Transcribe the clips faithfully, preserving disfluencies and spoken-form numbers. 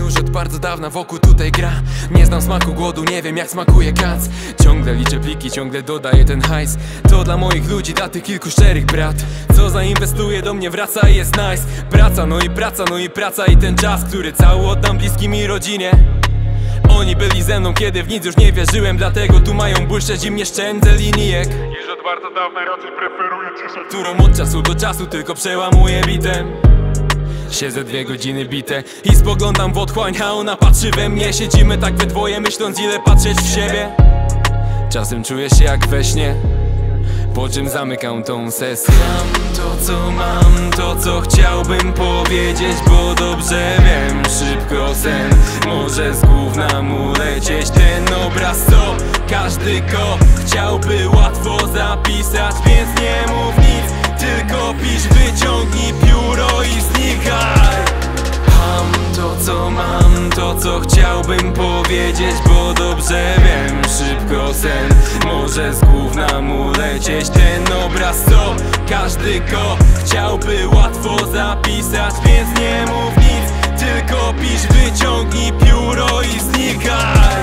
już od bardzo dawna wokół tutaj gra. Nie znam smaku głodu, nie wiem jak smakuje kac. Ciągle liczę pliki, ciągle dodaję ten hajs. To dla moich ludzi, dla tych kilku szczerych brat. Co zainwestuje do mnie wraca i jest nice. Praca, no i praca, no i praca i ten czas, który cały oddam bliskim i rodzinie. Oni byli ze mną, kiedy w nic już nie wierzyłem. Dlatego tu mają błyszczeć i mnie szczędzę linijek. Już od bardzo dawna raczej preferuję ciszę, którą od czasu do czasu tylko przełamuję bitem. Siedzę dwie godziny bite i spoglądam w otchłań, a ona patrzy we mnie. Siedzimy tak we dwoje, myśląc ile patrzeć w siebie. Czasem czuję się jak we śnie, po czym zamykam tą sesję. Mam to co mam, to co chciałbym powiedzieć, bo dobrze wiem, szybko sen może z głów nam ulecieć. Ten obraz to każdy ko chciałby łatwo zapisać, więc nie mów nic, tylko pisz, wyciągnij pióro i znikaj. Mam to co mam, to co chciałbym powiedzieć, bo dobrze wiem, szybko sen może z głów nam ulecieć. Ten obraz to każdy ko chciałby łatwo zapisać, więc nie mów nic, tylko pisz, wyciągnij pióro i znikaj.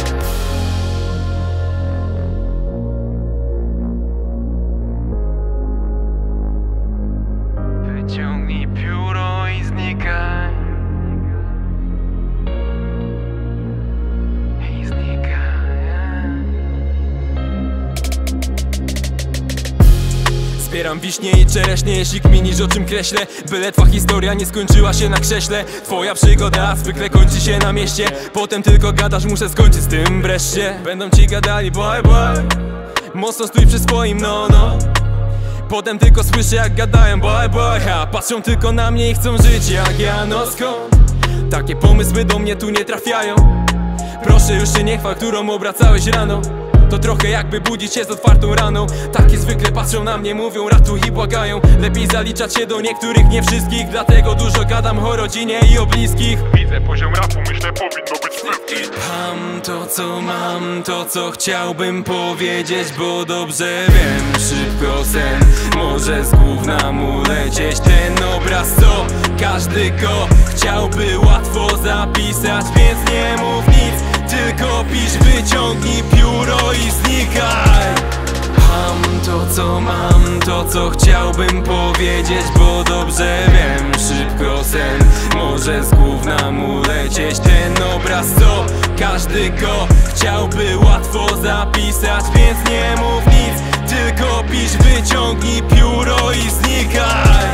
Wyciągnij pióro i znikaj. I znikaj. Zbieram wiśnie i czereśnie, jeśli kminisz o czym kreślę. Byle twa historia nie skończyła się na krześle. Twoja przygoda zwykle kończy się na mieście. Potem tylko gadasz, muszę skończyć z tym wreszcie. Będą ci gadali boy boy, mocno stój przy swoim no no. Potem tylko słyszę jak gadają boy boy, a patrzą tylko na mnie i chcą żyć jak ja, no skąd? Takie pomysły do mnie tu nie trafiają. Proszę już się nie chwal, którą obracałeś rano. To trochę jakby budzić się z otwartą raną. Takie zwykle patrzą na mnie, mówią ratuj i błagają. Lepiej zaliczać się do niektórych, nie wszystkich. Dlatego dużo gadam o rodzinie i o bliskich. Widzę poziom rapu, myślę powinno być szybki. Mam to co mam, to co chciałbym powiedzieć, bo dobrze wiem, szybko sen może z głów nam ulecieć. Ten obraz to każdy ko chciałby łatwo zapisać, więc nie mów nic, tylko pisz, wyciągnij pióro i znikaj. Mam to co mam, to co chciałbym powiedzieć, bo dobrze wiem, szybko sen może z głów nam ulecieć. Ten obraz to każdy ko chciałby łatwo zapisać, więc nie mów nic, tylko pisz, wyciągnij pióro i znikaj.